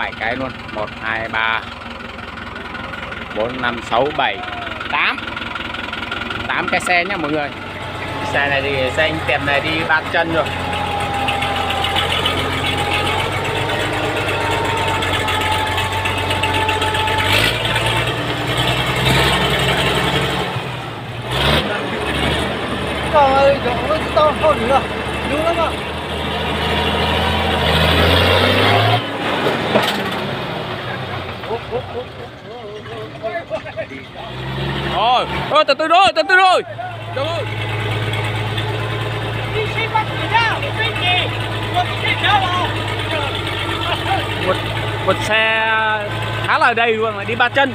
7 cái luôn. 1 2 3 4 5 6 7 8 8 cái xe nhá mọi người. Xe này thì xe anh Tiệp này đi 3 chân rồi. Trời ơi, to hơn nữa. Đúng lắm ạ. Ôi, từ từ rồi, từ từ rồi. Đúng rồi. Một xe khá là đầy luôn, mà đi 3 chân.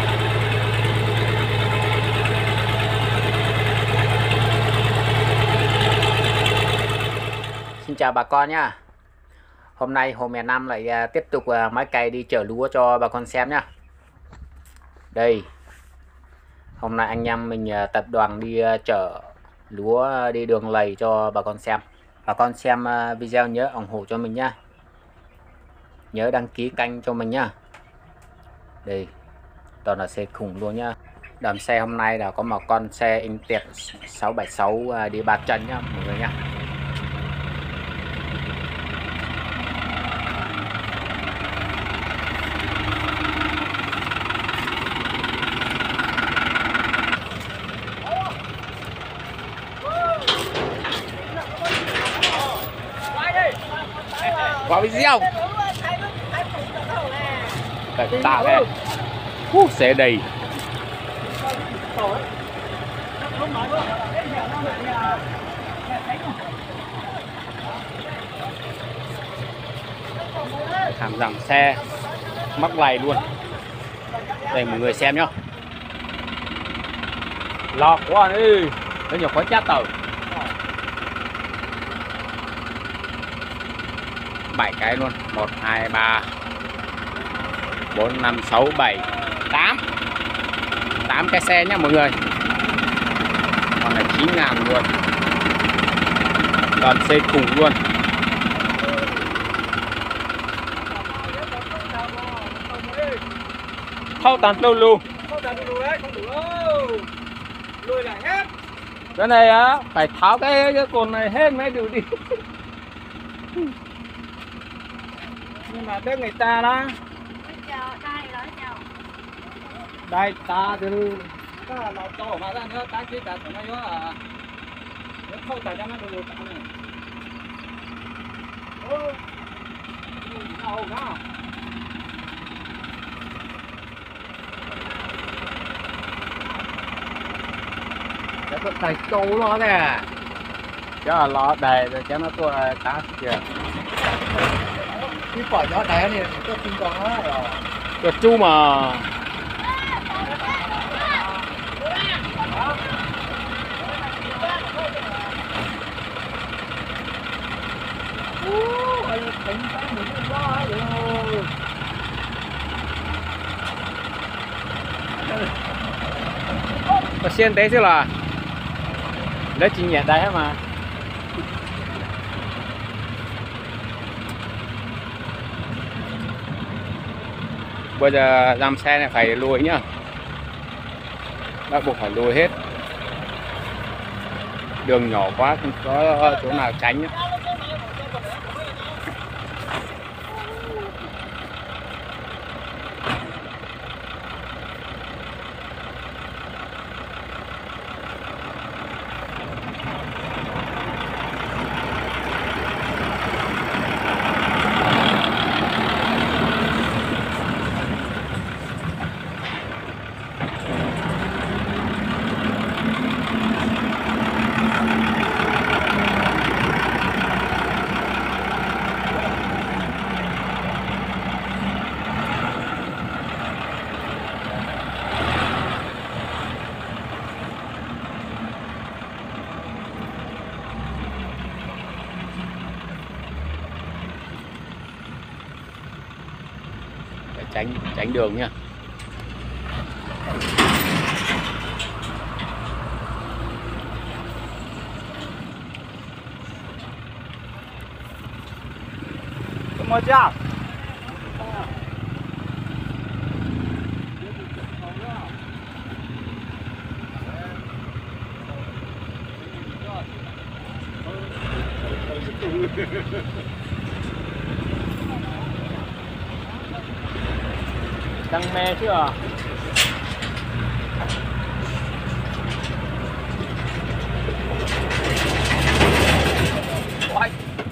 Xin chào bà con nhá. Hôm nay Hồ Miền Nam lại tiếp tục máy cày đi chở lúa cho bà con xem nhá. Đây, hôm nay anh em mình tập đoàn đi chở lúa đi đường lầy cho bà con xem. Bà con xem video nhớ ủng hộ cho mình nhá. Nhớ đăng ký kênh cho mình nhá. Đây, toàn là xe khủng luôn nhá. Đám xe hôm nay là có một con xe anh Tiệp 676 đi 3 chân nhá mọi người nhá. Vào video tạo này xe đầy. Hàm rằng xe mắc lầy luôn. Đây mọi người xem nhá. Lọt quá đi, nó nhiều quá chát tàu. 7 cái luôn. 1 2 3 4 5 6 7 8 8 cái xe nhá mọi người. Còn là 9.000 luôn. Toàn xe cùng luôn. Thâu tàn lâu luôn. Cái này á phải tháo cái cồn này hết mới được đi. Nhưng mà đất người ta đó. Đây ta từ ta là to mà ra nữa ta chỉ ta nó yếu à. Nó không tại cho nó được ta này. Ô. Đâu đó. Cái con tài trâu nó nè. Chứ là lo đầy rồi cho nó tua cá kìa. Cái quả nhỏ đẻ này có tin con nó rồi. Chuột chu mà. Có xiên tế chứ là lấy chỉ nhẹ đây mà. Bây giờ làm xe này phải lùi nhá. Bắt buộc phải lùi hết. Đường nhỏ quá không có chỗ nào tránh nhá. Tránh đường nha. Một chưa? Đăng me chưa? Ôi.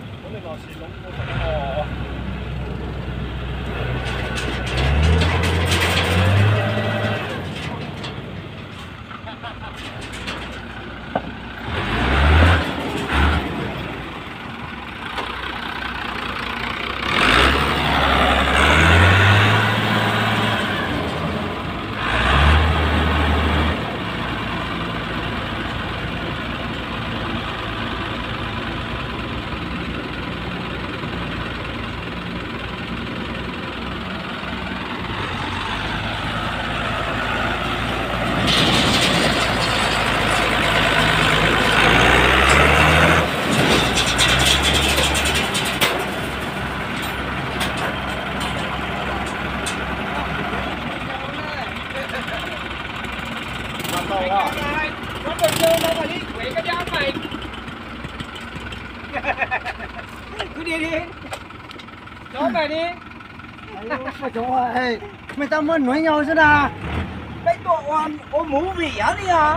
Cứ đi đi. Chó mày đi. Chó ơi, mày tao muốn nói nhau chứ nào. Mấy tổ ôm mũ vỉa đi à?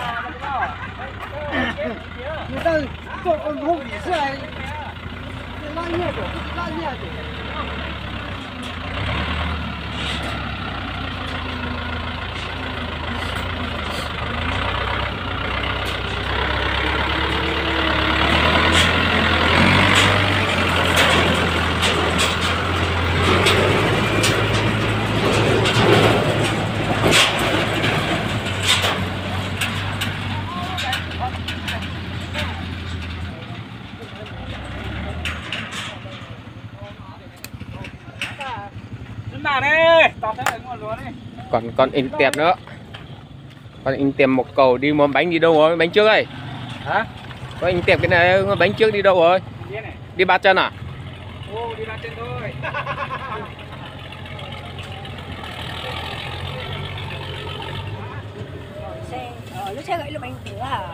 Người ta tổ ôm mũ vỉa chứ này. Lao nhẹ rồi, lao nhẹ rồi. Còn in tiệm nữa. Còn in tiệm một cầu đi mua bánh đi đâu rồi? Bánh trước ơi. Hả? Có in tiệm cái này bánh trước đi đâu rồi? Đi Ba Chân à? Ô, đi Ba Chân thôi. Lúc xe gãy là bánh cửa à?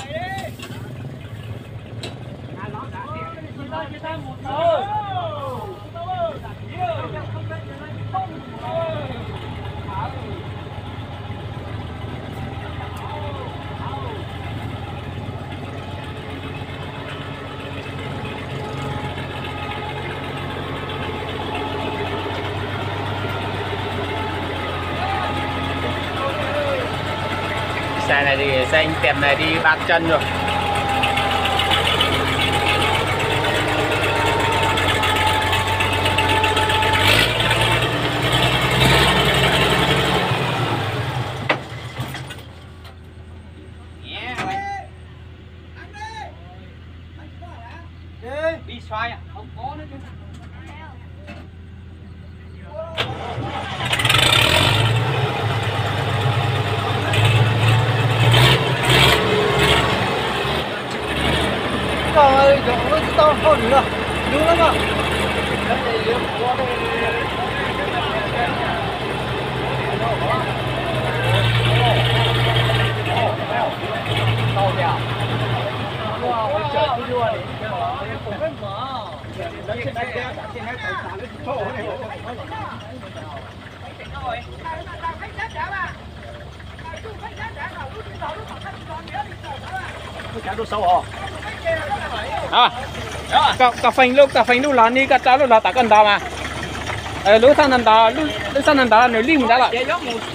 Xe này thì xe anh tiệm này đi Ba Chân rồi. Đi xoay à? Không có nữa chứ. Ơi, chỗ tao không được. Đúng lắm ạ. Cà phanh lúc là ni cà cháu lúc là ta cần đào mà. Lúc sang lần đó là nếu lim đã lại.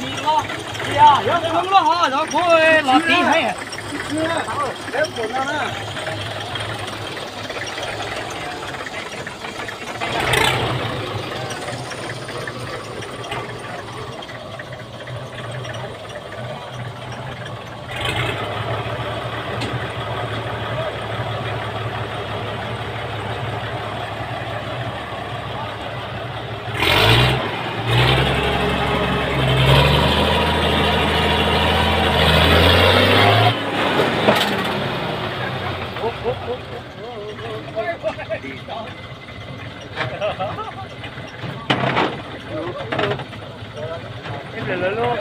Em lớn luôn.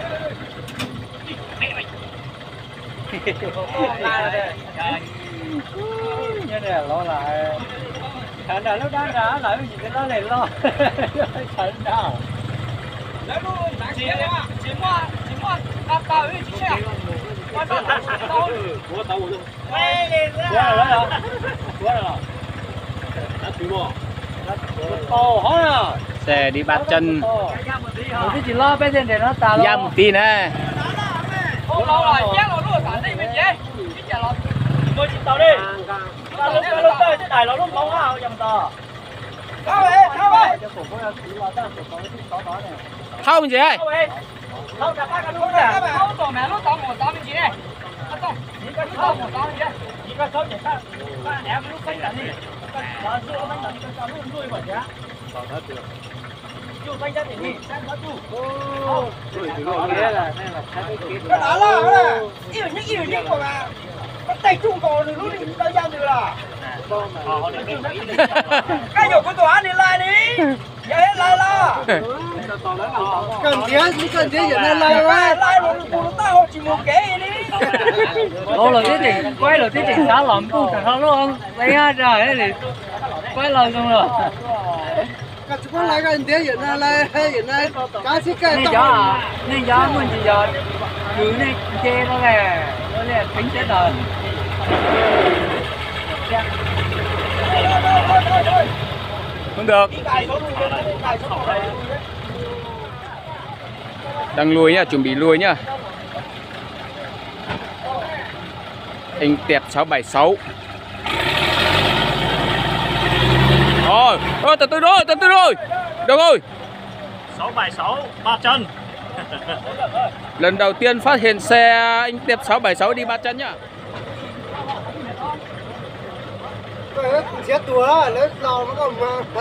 Nhân này lo lại. Thằng nào lúc đó đã lại cái gì cái đó này lo. Thằng nào. Lấy luôn,拿钱啊！钱嘛，打回去啊！我打，我打我的。喂，来了，拿水不？哦，好了。 Xe đi Ba Chân. Một cái gì lo bên trên để nó tà lo. Ra một tí nè. Không lâu rồi, chết rồi luôn, cả đây bên chế. Chết chả lo. Tôi chịu tàu đi. Lúc tới cái đài nó lúc bóng vào dầm tờ. Thao ơi. Thao mình gì ơi? Thao cả ba cái lúc nè. Thao tổ mẹ lúc tao một tao bên chế này. Tao tao một tao bên chế. Chỉ có số chỉ ta em lúc bánh đạn đi. Đó chưa bánh đạn cho tao luôn nuôi quả giá. Chú bánh đạn đi, xem nó chú. Đây là cái đó là yêu nhất của bà. Tay chung còn thì lúc đi tao giao được là. Cái dục của tụi anh đi lại đi. Vậy hết lại là. Cần thiết vậy nên lại quá. Lại rồi tao chỉ một cái đi. Ô là tiết trình quay là tiết trình xá lỏng cũng chẳng không đúng không? Lấy hết rồi ấy thì quay lời xong rồi. Cái chú con lại cái thế hiện nay cá xích cái nên gió mình chỉ giờ cứ này chê nó là tính chết rồi. Không được. Đang lùi nhá, chuẩn bị lùi nhá. Anh Tẹp 676. Rồi, từ từ rồi. Được rồi. 676 Ba Chân. Lần đầu tiên phát hiện xe anh Tẹp 676 đi Ba Chân nhá. chết tua lấy lò nó còn mà.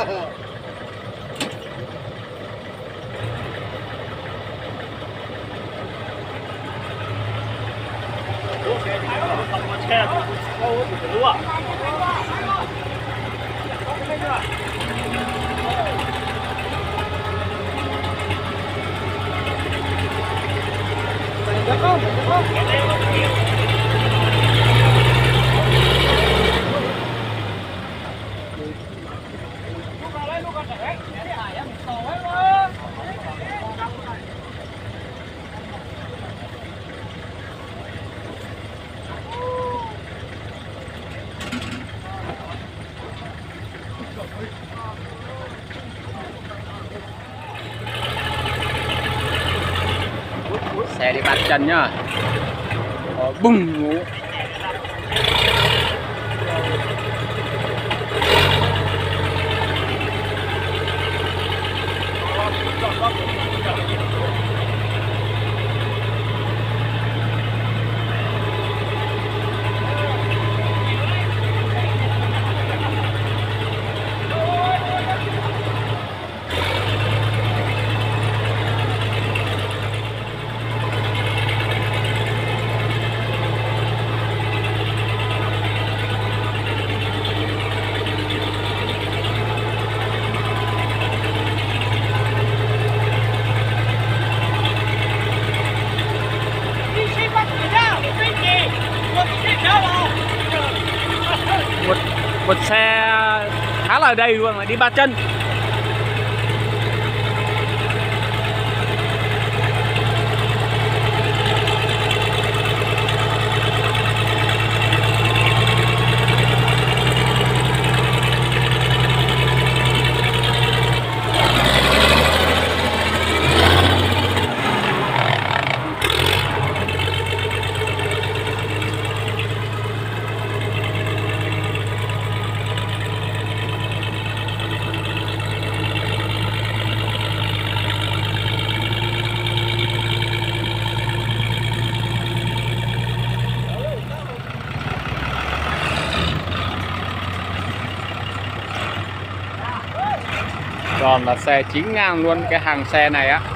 Xe đi Ba Chân nhá. Bùng ngủ. Một xe khá là đầy luôn, đi Ba Chân. Còn là xe 9.000 luôn cái hàng xe này á.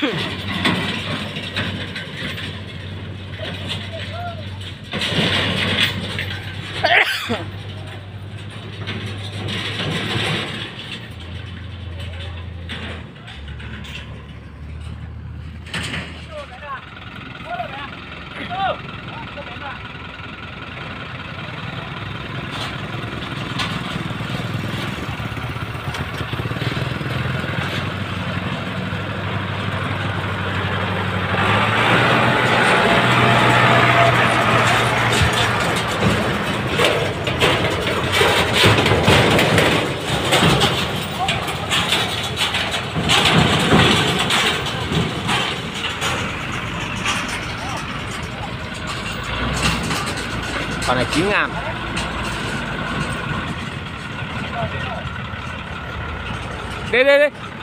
Con này 9.000. Đây đây đây.